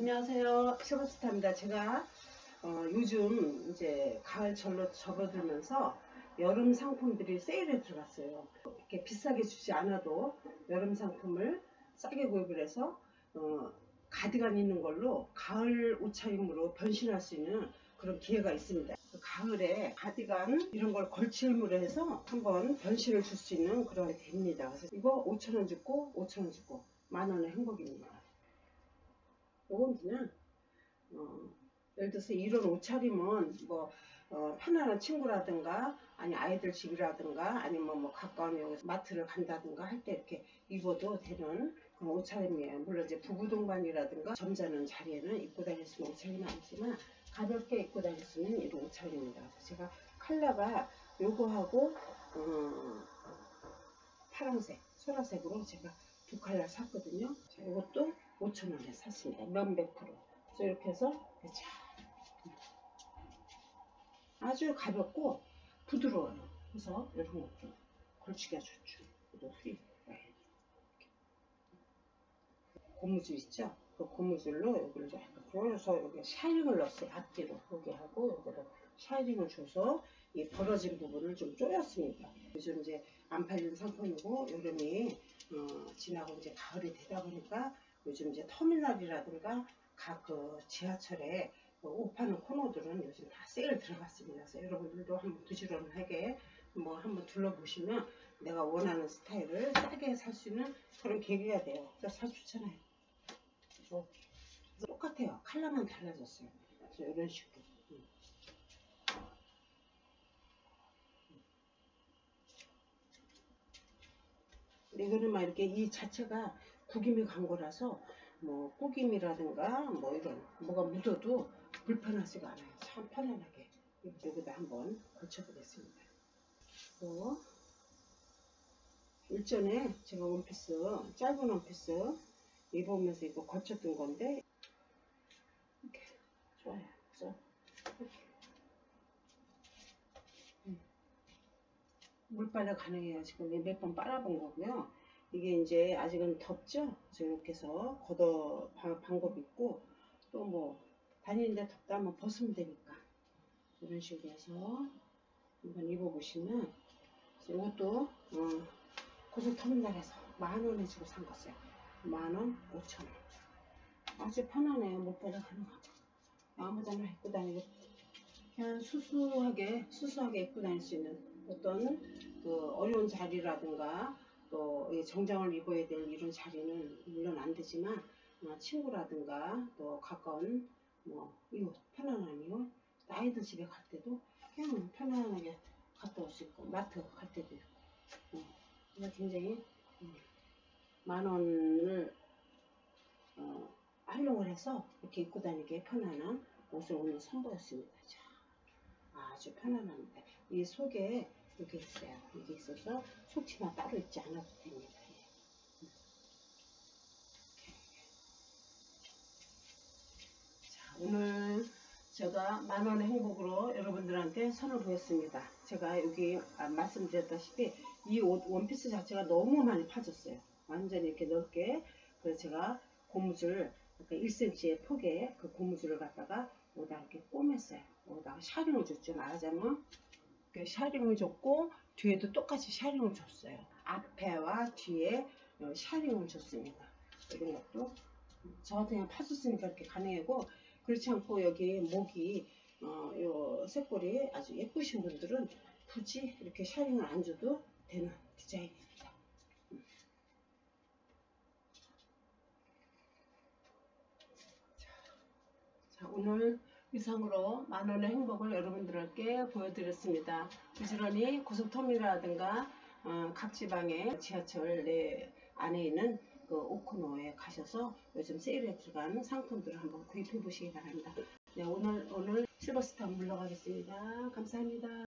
안녕하세요. 실버스타입니다. 제가 요즘 이제 가을 절로 접어들면서 여름 상품들이 세일에 들어갔어요. 이렇게 비싸게 주지 않아도 여름 상품을 싸게 구입을 해서 가디건 있는 걸로 가을 옷차림으로 변신할 수 있는 그런 기회가 있습니다. 가을에 가디건 이런 걸 걸치림으로 해서 한번 변신을 줄 수 있는 그런 게 됩니다. 그래서 이거 5,000원 주고 5,000원 주고 만원의 행복입니다. 요건 그냥 예를 들어서 이런 옷차림은 뭐 편안한 친구라든가 아니 아이들 집이라든가 아니면 뭐 가까운 여기서 마트를 간다든가 할 때 이렇게 입어도 되는 그런 옷차림이에요. 물론 이제 부부 동반이라든가 점잖은 자리에는 입고 다닐 수 있는 옷차림은 아니지만 가볍게 입고 다닐 수 있는 이런 옷차림입니다. 그래서 제가 컬러가 요거하고 파란색, 소라색으로 제가 두 컬러 샀거든요. 자, 이것도 5,000원에 샀습니다. 면백 프로. 그래서 이렇게 해서 아주 가볍고 부드러워요. 그래서 이런 것도 걸치기가 좋죠. 이것도 후리. 고무줄 있죠? 그 고무줄로 여기를 좀 약간 조여서 여기 샤이닝을 넣었어요. 앞뒤로 여기 하고 여기로 샤이닝을 줘서 이 벌어진 부분을 좀 조였습니다. 요즘 이제 안 팔리는 상품이고 여름이 지나고 이제 가을이 되다 보니까 요즘 이제 터미널이라든가 각 그 지하철에 옷 파는 코너들은 요즘 다 세일 들어갔습니다. 그래서 여러분들도 한번 부지런하게 뭐 한번 둘러보시면 내가 원하는 스타일을 싸게 살 수 있는 그런 계기가 돼요. 그래서 살 좋잖아요. 그래서 똑같아요. 컬러만 달라졌어요. 그래서 이런 식으로. 이거는 막 이렇게 이 자체가 구김이 간 거라서 뭐 꾸김이라든가 뭐 이런 뭐가 묻어도 불편하지가 않아요. 참 편안하게 여기다 한번 걸쳐보겠습니다. 또 일전에 제가 원피스 짧은 원피스 입으면서 이거 걸쳤던 건데 이렇게 좋아요. 그래서 이렇게 물빨래 가능해요. 지금 몇 번 빨아본 거고요. 이게 이제 아직은 덥죠? 그래서 이렇게 해서 걷어 방법 있고 또 뭐 다니는데 덥다 하면 벗으면 되니까 이런 식으로 해서 한번 입어보시면 이것도 고속터미널에서 10,000원에 주고 산 거예요. 10,000원, 5,000원. 아주 편하네요. 물빨래 가능하고 아무데나 입고 다니고 그냥 수수하게 입고 다닐 수 있는 어떤 그 어려운 자리라든가 또 정장을 입어야 될 이런 자리는 물론 안 되지만 친구라든가 또 가까운 뭐 이웃 편안한 이웃 아이들 집에 갈 때도 그냥 편안하게 갔다 올 수 있고 마트 갈 때도 있고 그래서 굉장히 10,000원을 활용을 해서 이렇게 입고 다니기에 편안한 옷을 오늘 선보였습니다. 자, 아주 편안합니다. 이 속에 이게 있어요. 이게 있어서 속치마 따로 입지 않아도 됩니다. 자, 오늘 제가 10,000원의 행복으로 여러분들한테 선을 보였습니다. 제가 여기 말씀드렸다시피 이 옷 원피스 자체가 너무 많이 파졌어요. 완전히 이렇게 넓게. 그래서 제가 고무줄 약간 1cm의 폭의 그 고무줄을 갖다가 여기다 이렇게 꿰맸어요. 여기다가 샤링을 줬죠. 말하자면 샤링을 줬고 뒤에도 똑같이 샤링을 줬어요. 앞에와 뒤에 샤링을 줬습니다. 이런 것도 저한테 그냥 파줬으니까 이렇게 가능하고 그렇지 않고 여기 목이 요 색골이 아주 예쁘신 분들은 굳이 이렇게 샤링을 안 줘도 되는 디자인입니다. 자, 오늘 이상으로 10,000원의 행복을 여러분들께 보여드렸습니다. 부지런히 고속터미널이라든가 각 지방의 지하철 내 안에 있는 그 오코노에 가셔서 요즘 세일에 들어간 상품들을 한번 구입해 보시기 바랍니다. 네, 오늘 실버스타 물러가겠습니다. 감사합니다.